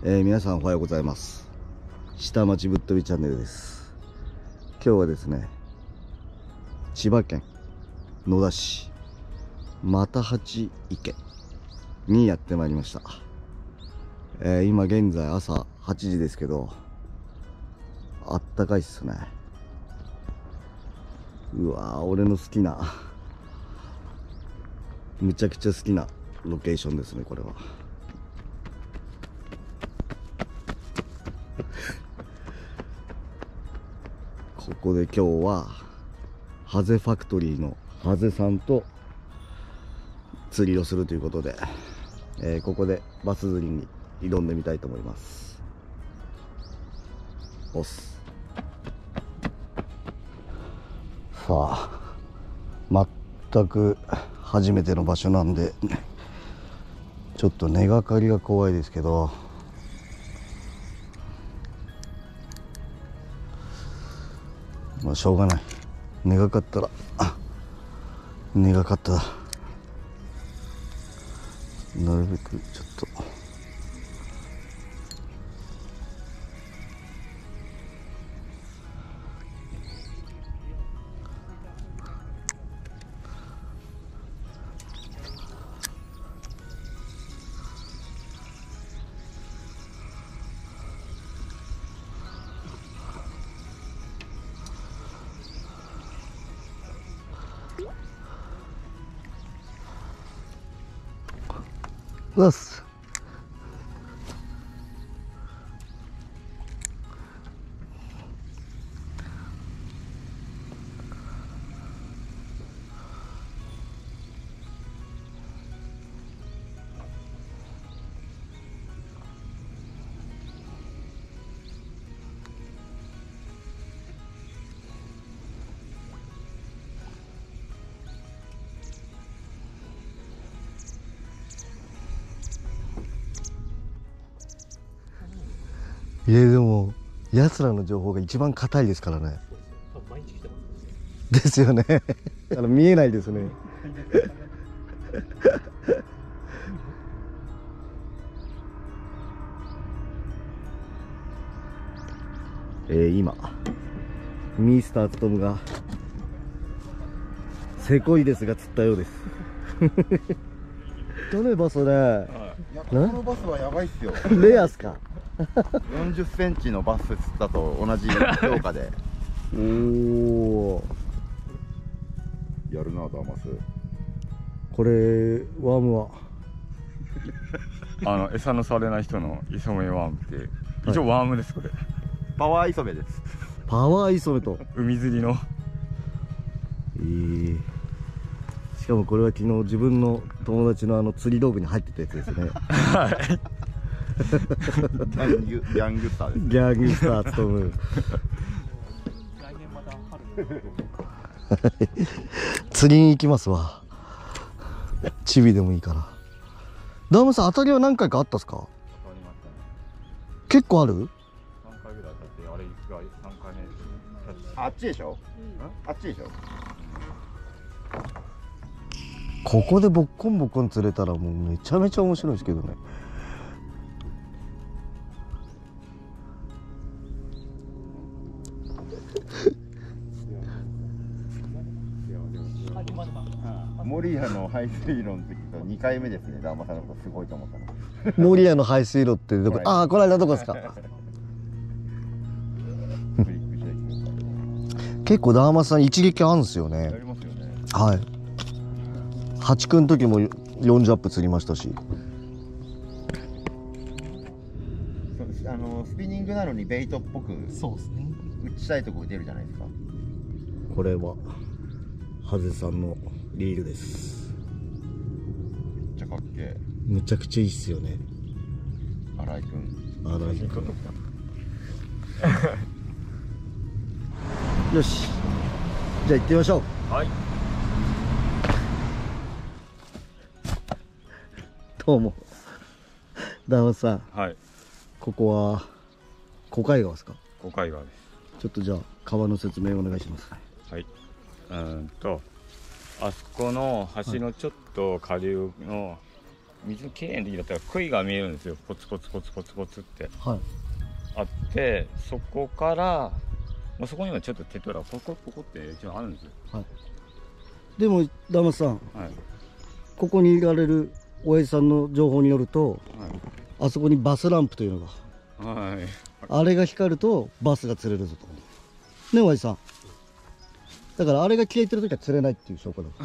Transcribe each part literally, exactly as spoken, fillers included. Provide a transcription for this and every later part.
えー、皆さんおはようございます。下町ぶっ飛びチャンネルです。今日はですね、千葉県野田市又八池にやってまいりました。えー、今現在朝はちじですけど、あったかいっすね。うわー、俺の好きなむちゃくちゃ好きなロケーションですね、これは。ここで今日はハゼファクトリーのハゼさんと釣りをするということで、えー、ここでバス釣りに挑んでみたいと思います。おっす。さあ、全く初めての場所なんでちょっと根がかりが怖いですけど、まあしょうがない。根がかったら根がかったらなるべくちょっとうわっす。いやでも奴らの情報が一番硬いですからね。ですよね。あの見えないですね。えー、今ミスタートムがせこいですが釣ったようです。どのバスね。 いや、このバスはやばいっすよ。 レアっすか。 よんじゅっセンチのバス釣ったと同じ評価で。 おお。 やるな、ダーマス。 これワームはあの餌のされない人の磯目ワームって一応ワームです、これ。 パワー磯辺です。 パワー磯辺と海釣りの。 えー、しかもこれは昨日自分の友達のあの釣り道具に入ってたやつですね。 はい。 ギャングギャングスターです。 ギャングスター務む。釣りに行きますわ。チビでもいいから。ダームさん、当たりは何回かあったっすか？結構ある？ さんかいぐらい当たって、あれがさんかいめ。 あっちでしょ？あっちでしょ？ ここでボッコンボッコン釣れたらもうめちゃめちゃ面白いですけどね。 守谷の排水路の時とにかいめですね。ダーマさんのことすごいと思ったの。 守谷の排水路ってどこ？ああ、この間どこですか？結構ダーマさん一撃あるんですよね。 やりますよね。 はい。はちくん時もよんじゅうアップ釣りましたし。 あのスピニングなのにベイトっぽく、 そうですね。 打ちたいとこ出るじゃないですか。 これはハゼさんのリールです。 めっちゃかっけえ。 むちゃくちゃいいっすよね。 新井くん。 あらいいよし、じゃあ行ってみましょう。 はい。 どうも。ダーマさん、 はい。 ここは小海川ですか？ 五海川です。 ちょっとじゃあ川の説明お願いします。 はい。うーんとあそこの橋のちょっと下流の水のきれいな時だったら杭が見えるんですよ。ポツポツポツポツポツってはい。 あって、そこから、まあ、そこにはちょっとテトラポコポコって一応あるんですよ。 はい。でもダマさん、 はい。 ここにいられる親父さんの情報によると、 はい。 あそこにバスランプというのが、 はい。 あれが光るとバスが釣れるぞと。ね、親父さん。だからあれが消えてる時は釣れないっていう証拠だ。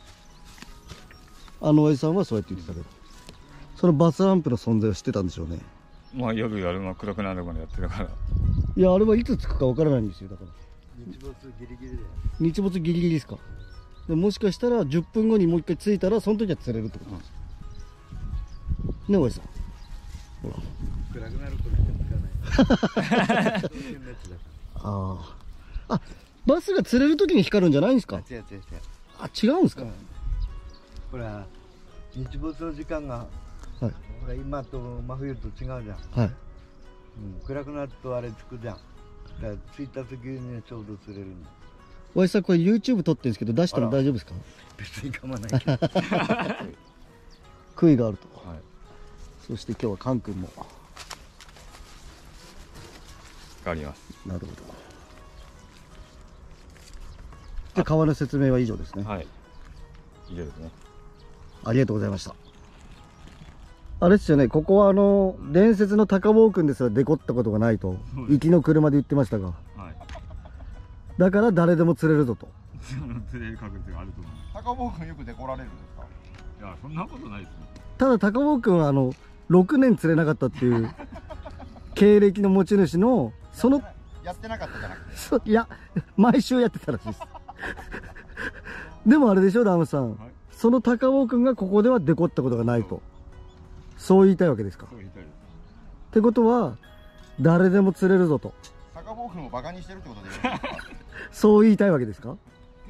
あの親父さんはそうやって言ってたけど、そのバスランプの存在を知ってたんでしょうね。 まあ夜やるの暗くなるまでやってるから。 いや、あれはいつつくかわからないんですよ。だから日没ギリギリで。 日没ギリギリですか。でもしかしたらじゅっぷんごにもう一回着いたらその時は釣れるってことなんですよ。ね、親父さん。ほら。 暗くなる頃しかつかない。 ああ。あ、バスが釣れる時に光るんじゃないんですか。 違う違う違う。 あ、違うんですか。 ほら、日没の時間が、 はい。 ほら今と真冬と違うじゃん。 はい。 うん、暗くなるとあれつくじゃん。だから着いた時にちょうど釣れるの。 親父さん、これ YouTube 撮ってるんですけど出したら大丈夫ですか。 別に構わないけど。 杭があると。 はい。 そして今日はカン君も。 あります。 なるほど。じゃあ川の説明は以上ですね。 はい。以上ですね。 ありがとうございました。あれですよね、ここはあの伝説の高坊君ですらデコったことがないと行きの車で言ってましたが、 はい。 だから誰でも釣れるぞと。 釣れる確率があると思う。 高坊君よくデコられるんですか。 いや、そんなことないですね。 ただ高坊君はあのろくねん釣れなかったっていう経歴の持ち主のそのやってなかったじゃなくて。 そいや毎週やってたらしいです。でもあれでしょダムさん、 はい、 その高坊君がここではデコったことがないと、そう言いたいわけですか。 そう言いたいです。 ってことは誰でも釣れるぞと、 高坊君をバカにしてるってことでいいですか。 そう言いたいわけですか。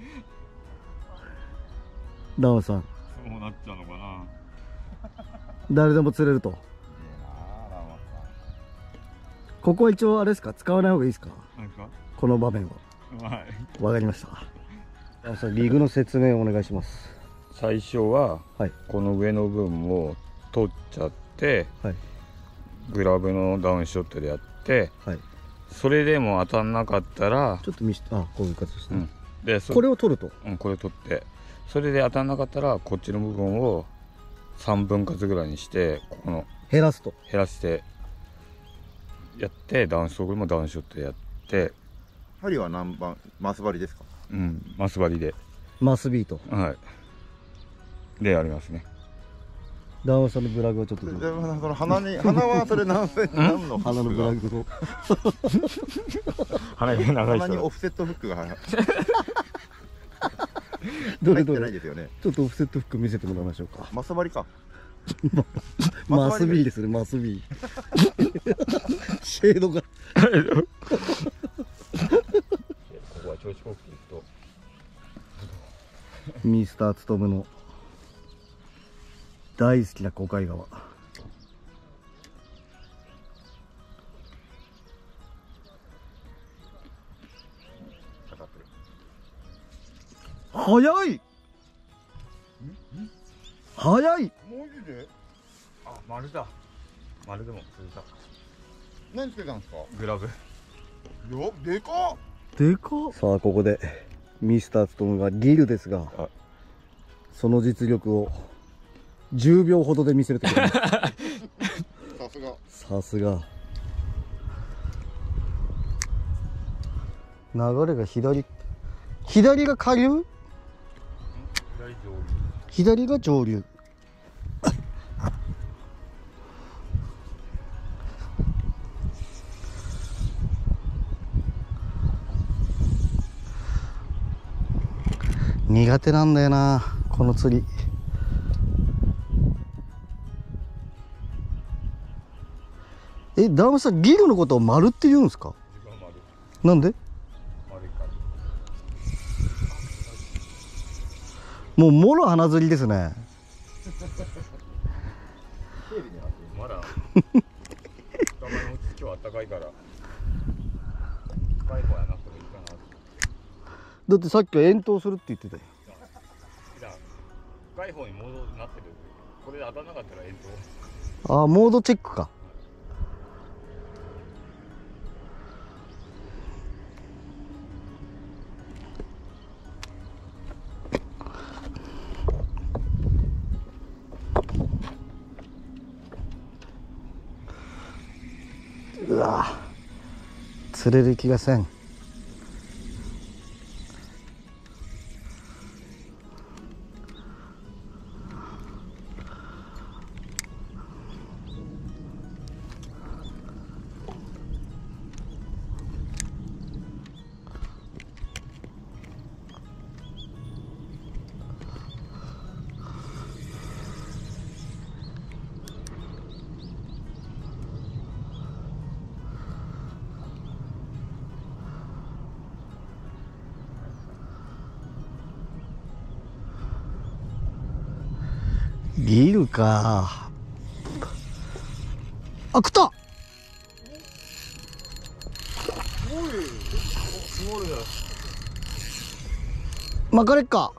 ダムさん、 そうなっちゃうのかな。 誰でも釣れると。 いいなあ、ラマさここは一応あれですか、使わない方がいいですか、 なんですか。 この場面は。 はい。 わかりました。ダムさん、リグの説明をお願いします。 最初は、 はい、 この上の部分を取っちゃって、 はい、 グラブのダウンショットでやって、 はい、 それでも当たんなかったら、 ちょっと見せて、あ、こういう形ですね。 うん、でそこれを取ると。 うん、これを取って、それで当たんなかったらこっちの部分をさんぶん割ぐらいにして、ここの減らすと。 減らしてやって、ダウンストークもダウンショットでやって。 針は何番、マス針ですか。 うん、マス針で。 マスビート。 はい。でありますね。 ダムさんのブラグをちょっと。 その鼻に、鼻はそれ何センチ、何の。 鼻のブラグを。 鼻が長い鼻に人。 オフセットフックが入どれどってないれ。 ですよね。 ちょっとオフセットフック見せてもらいましょうか。 マス針か。 マスビーですね、マスビー。シェードが。 ここは調子こく行くと。 ミスターつとむの大好きな小海川。早い早い。 マジで。 あ、丸だ。丸でも釣れた。 何つけたんですか。 グラブ。 よ、でかっ。 でかっ。さあここでミスターつとむがギルですが、その実力をじゅうびょうほどで見せるところ。 さすが。 さすが。流れが左、左が下流、左が上流。苦手なんだよなこの釣り。え、ダムさん、ギルのことを丸って言うんですか。なんで。もうもろ穴釣りですね。 まだ今日は暖かいから深い方やなくてもいいかな。 だってさっきは遠投するって言ってたよ。 深い方に戻なってる。 これで当たらなかったら演ああ、モードチェックか。うわ釣れる気がせん。ギルか。あ、食った。 すごい。すごいね。 巻かれっか。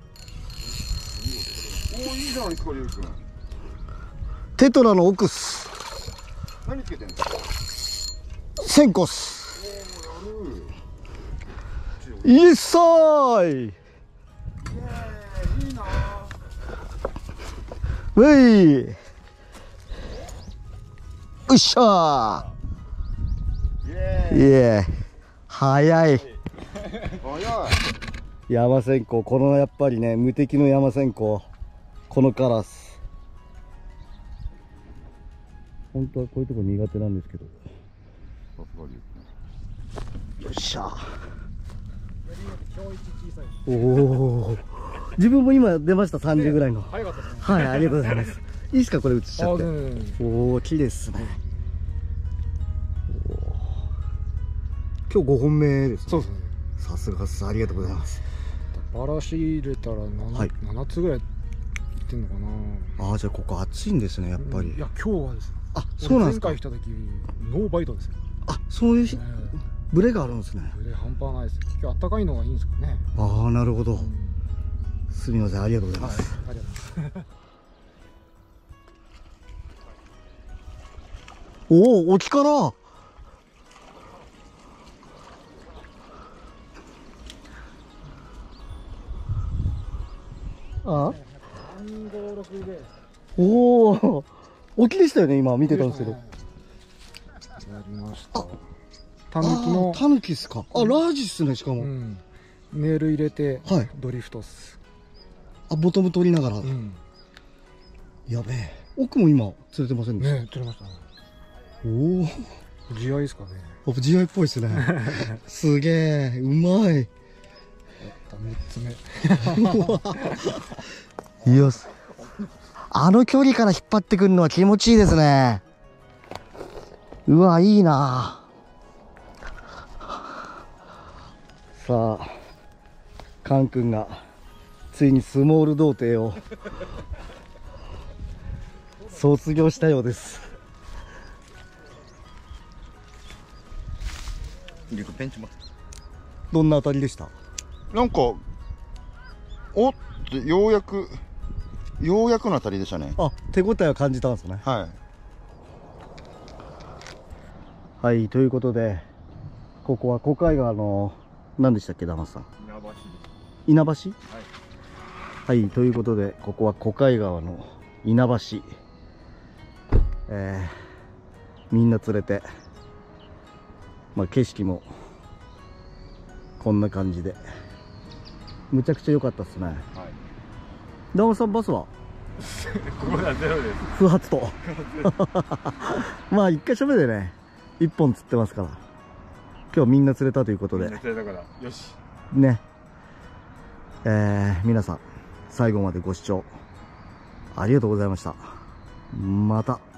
おお、いいじゃないですか、りゅうくん。 テトラのオクス。 何つけてんですか。 センコス。 おお、やる。 イエスサーイ。 イエーイ、いいな。 ウェイ。よっしゃイエー。イエーイ。早い。 ーイ。早い。 山線香、このやっぱりね、無敵の山線香。このカラス。本当はこういうとこ苦手なんですけど。 さすがりゅうくん。 よっしゃ。おお。自分も今出ました、さんじゅうぐらいの。 早かったですね。 はい、ありがとうございます。いいですか、これ映しちゃって。おお、綺麗ですね。おー今日ごほんめですね。 そうですね。 さすがです。ありがとうございます。 バラシ入れたら 7,、 はい、 ななつぐらいいってんのかな。 ああ、じゃあここ暑いんですね、やっぱり。 いや、今日はですね。 あ、そうなんですか。 前回来た時ノーバイトですよ。 あ、そういう日、 えーブレがあるんですね。 それ半端ないです。今日暖かいのがいいんですかね。 ああ、なるほど。 うん、 すみません、ありがとうございます。 はい、ありがとうございます。 おお、沖から。あ、おお、沖でしたよね、今見てたんですけど。 やりました。タヌキのタヌキですか。あ、ラージっすね、しかも。 うん、ネイル入れて、 はい、 ドリフトっす。 あ、ボトム取りながら。 うん、 やべえ。奥も今釣れてませんでした。 ね、釣れましたね。 おお。 地合いですかね。 お、地合いっぽいですね。すげえ、うまい。 みっつめ。 よし。あの距離から引っ張ってくるのは気持ちいいですね。うわ、いいな。さあ、カン君がついにスモール童貞を卒業したようです。 りゅうくんペンチも。 どんな当たりでした？ なんか、おってようやくようやくの当たりでしたね。 あ、手応えは感じたんですね。 はい。 はい、ということで、ここは小海川の何でしたっけ、ダマさん。稲橋。はい、はい、ということで、ここは小海川の稲橋。えー、みんな連れて、まあ、景色もこんな感じで、むちゃくちゃ良かったですね。はい、ダマさん、バスはここはゼロです。 不発と。まあ、一箇所目でね、一本釣ってますから、今日みんな釣れたということで。 みんな釣れたから、よし。 ね。えー、皆さん、最後までご視聴ありがとうございました。また。